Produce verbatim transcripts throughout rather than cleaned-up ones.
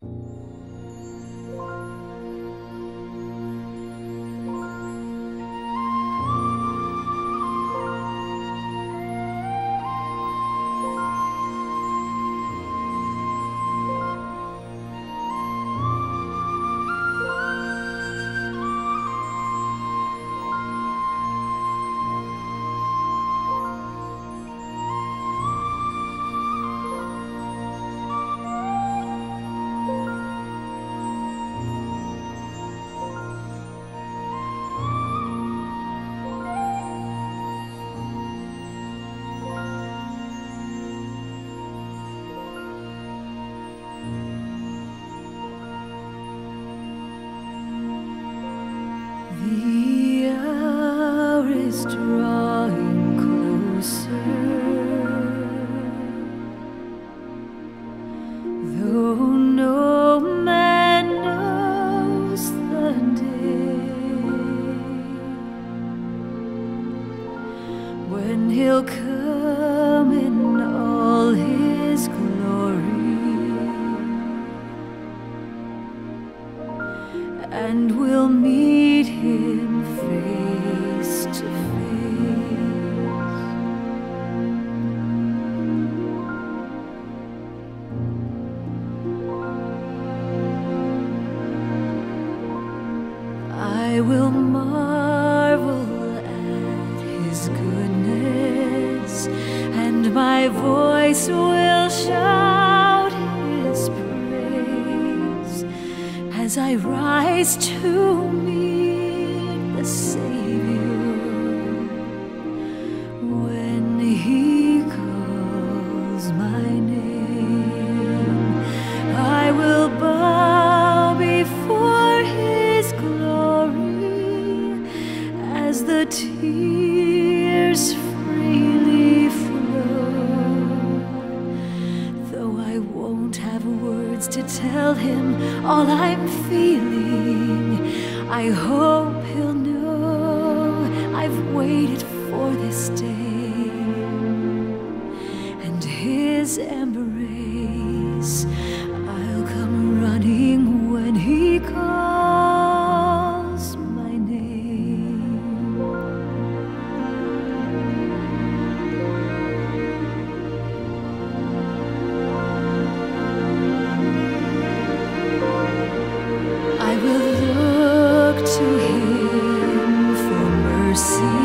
The hour is drawing closer, though no man knows the day when he'll come in all his glory, and we'll meet him face to face. I will marvel at his goodness, and my voice will shout his praise as I rise to meet the Savior when he calls my name. I will bow before his glory as the tears freely flow, though I won't have words to tell him all I'm feeling. I hope he'll know I've waited for this day, and his embrace I'll come running when he calls my name. I will look to him for mercy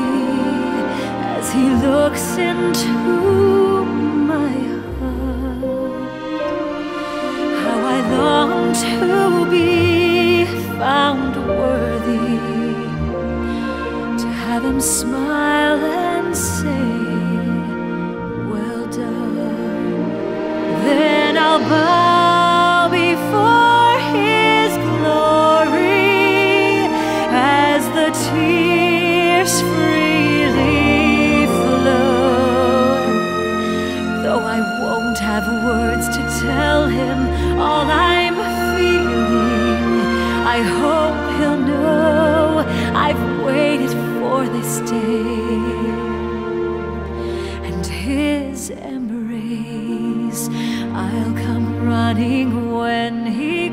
as he looks into my heart. How I long to be found worthy, to have him smile and say, well done. Then I'll bow before his glory as the tears freely flow, though I won't have words to tell him all I'm feeling. I hope he'll know I've waited for this day, and his embrace I'll come running when he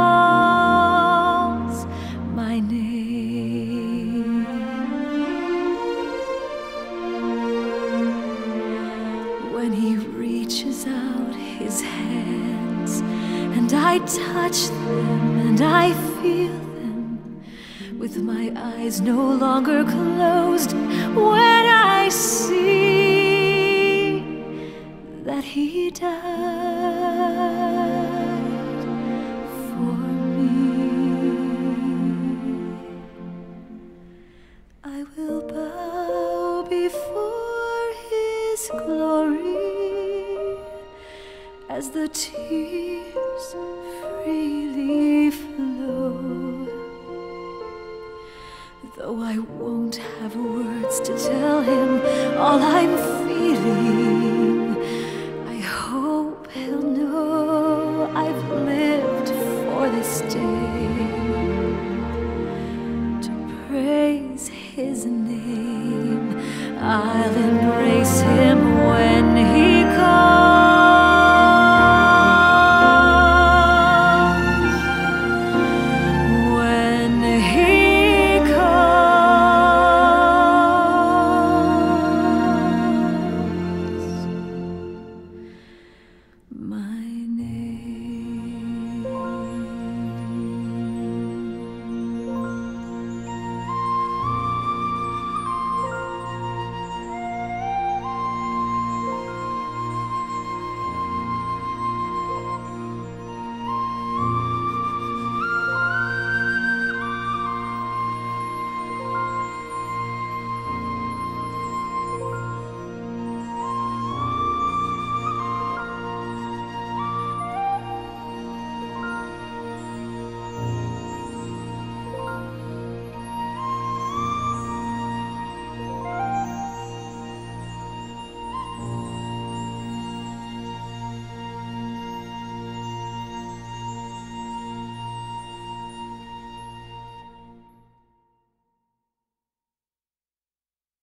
calls my name. When he reaches out his hands and I touch them and I feel them, with my eyes no longer closed, when I see that he died for me, I will bow before his glory as the tears freely flow, though I won't have words to tell him all I'm feeling. I hope he'll know I've lived for this day to praise his name. I'll